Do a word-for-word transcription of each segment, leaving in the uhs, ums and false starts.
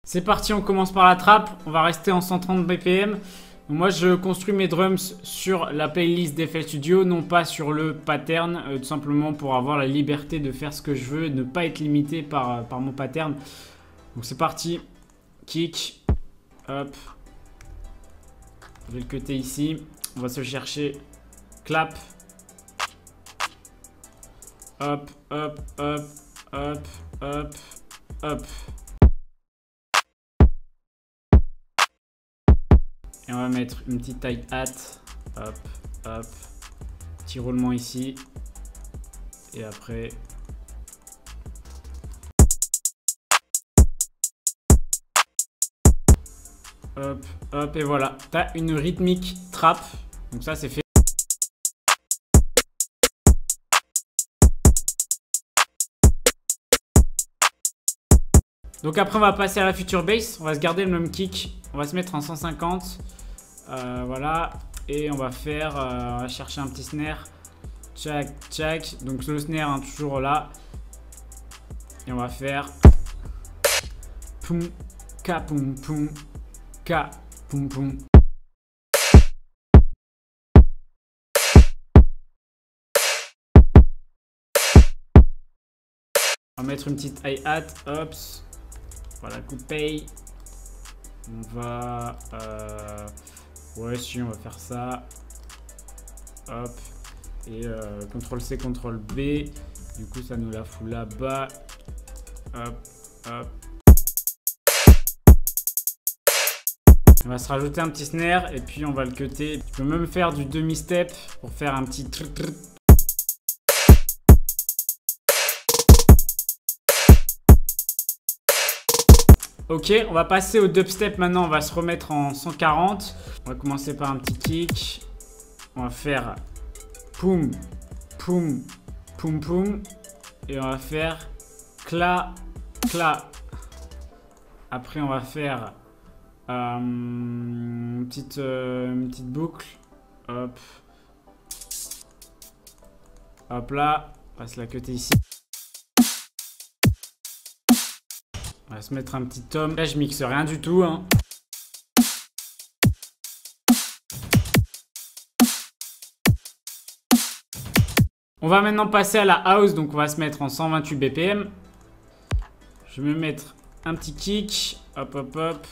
C'est parti, on commence par la trappe. On va rester en cent trente B P M. Donc moi, je construis mes drums sur la playlist d'F L Studio, non pas sur le pattern, euh, tout simplement pour avoir la liberté de faire ce que je veux et ne pas être limité par, par mon pattern. Donc c'est parti. Kick. Hop. Je vais le cutter ici. On va se chercher. Clap. Hop, hop, hop, hop, hop, hop. Et on va mettre une petite hi-hat. Hop, hop. Petit roulement ici. Et après... Hop, hop, et voilà. T'as une rythmique trap. Donc ça, c'est fait. Donc après, on va passer à la future bass. On va se garder le même kick. On va se mettre en cent cinquante. Euh, voilà. Et on va faire... Euh, on va chercher un petit snare. Tchac, tchac. Donc le snare, hein, toujours là. Et on va faire... Poum, ka, poum, poum. Ka, poum, poum. On va mettre une petite hi-hat. Hop. Voilà, coupé. On va... Euh, ouais, si, on va faire ça. Hop. Et euh, contrôle C, contrôle B. Du coup, ça nous la fout là-bas. Hop, hop. On va se rajouter un petit snare et puis on va le cutter. Tu peux même faire du demi-step pour faire un petit... Trr -trr. Ok, on va passer au dubstep maintenant, on va se remettre en cent quarante. On va commencer par un petit kick. On va faire poum, poum, poum, poum. Et on va faire cla, cla. Après, on va faire euh, une, petite, euh, une petite boucle. Hop. Hop là, on va se la cutter ici. On va se mettre un petit tom. Là, je mixe rien du tout, hein. On va maintenant passer à la house. Donc, on va se mettre en cent vingt-huit B P M. Je vais me mettre un petit kick. Hop, hop, hop.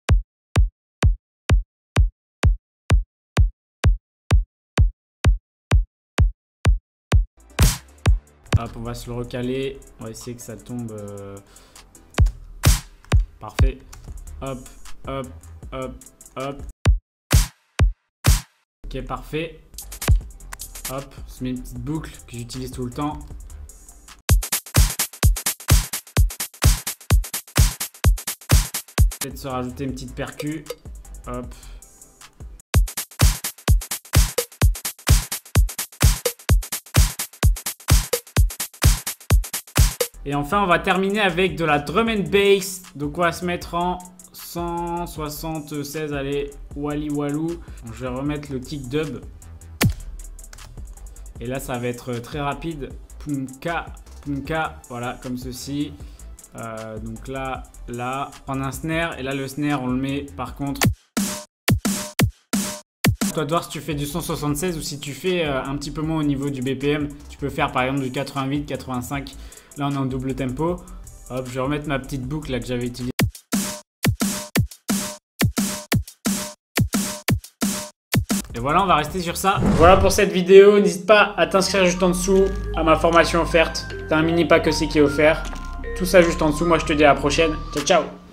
Hop, on va se le recaler. On va essayer que ça tombe... Euh... Parfait. Hop, hop, hop, hop. Ok, parfait. Hop, on se met une petite boucle que j'utilise tout le temps. Peut-être se rajouter une petite percu. Hop. Et enfin, on va terminer avec de la drum and bass. Donc, on va se mettre en cent soixante-seize. Allez, wally walou. Donc, je vais remettre le kick dub. Et là, ça va être très rapide. Poumka, poumka. Voilà, comme ceci. Euh, donc là, là, prendre un snare. Et là, le snare, on le met par contre. Toi de voir si tu fais du cent soixante-seize ou si tu fais euh, un petit peu moins au niveau du B P M. Tu peux faire par exemple du quatre-vingt-huit, quatre-vingt-cinq. Là, on est en double tempo. Hop, je vais remettre ma petite boucle là que j'avais utilisée. Et voilà, on va rester sur ça. Voilà pour cette vidéo. N'hésite pas à t'inscrire juste en dessous à ma formation offerte. T'as un mini pack aussi qui est offert. Tout ça juste en dessous. Moi, je te dis à la prochaine. Ciao, ciao.